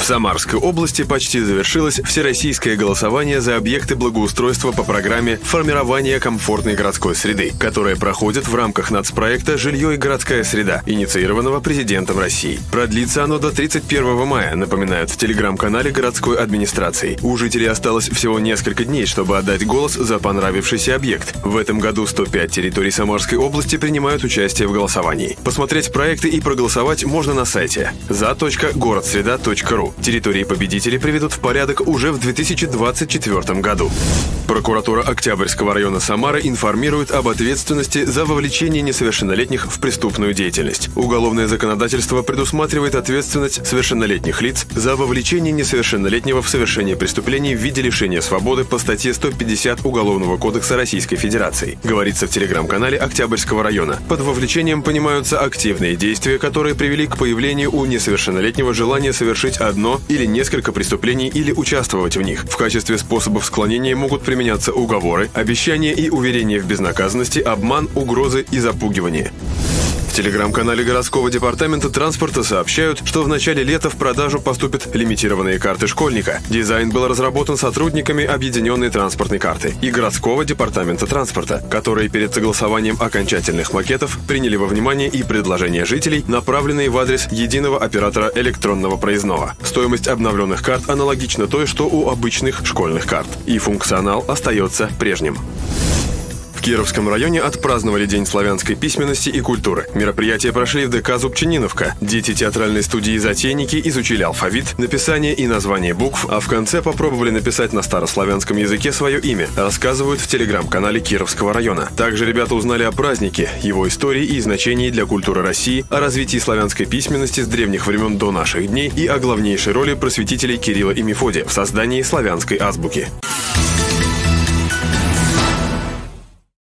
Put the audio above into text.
Самарской области почти завершилось всероссийское голосование за объекты благоустройства по программе формирования комфортной городской среды, которая проходит в рамках нацпроекта «Жилье и городская среда», инициированного президентом России. Продлится оно до 31 мая, напоминают в телеграм-канале городской администрации. У жителей осталось всего несколько дней, чтобы отдать голос за понравившийся объект. В этом году 105 территорий Самарской области принимают участие в голосовании. Посмотреть проекты и проголосовать можно на сайте za.городсреда.ру. Территории победителей приведут в порядок уже в 2024 году. Прокуратура Октябрьского района Самары информирует об ответственности за вовлечение несовершеннолетних в преступную деятельность. Уголовное законодательство предусматривает ответственность совершеннолетних лиц за вовлечение несовершеннолетнего в совершение преступлений в виде лишения свободы по статье 150 Уголовного кодекса Российской Федерации. Говорится в телеграм-канале Октябрьского района. Под вовлечением понимаются активные действия, которые привели к появлению у несовершеннолетнего желания совершить одно или несколько преступлений или участвовать в них. В качестве способов склонения могут применяться уговоры, обещания и уверения в безнаказанности, обман, угрозы и запугивание. В телеграм-канале городского департамента транспорта сообщают, что в начале лета в продажу поступят лимитированные карты школьника. Дизайн был разработан сотрудниками объединенной транспортной карты и городского департамента транспорта, которые перед согласованием окончательных макетов приняли во внимание и предложения жителей, направленные в адрес единого оператора электронного проездного. Стоимость обновленных карт аналогична той, что у обычных школьных карт, и функционал остается прежним. В Кировском районе отпраздновали День славянской письменности и культуры. Мероприятия прошли в ДК «Зубчининовка». Дети театральной студии «Затейники» изучили алфавит, написание и название букв, а в конце попробовали написать на старославянском языке свое имя, рассказывают в телеграм-канале Кировского района. Также ребята узнали о празднике, его истории и значении для культуры России, о развитии славянской письменности с древних времен до наших дней и о главнейшей роли просветителей Кирилла и Мефодия в создании славянской азбуки.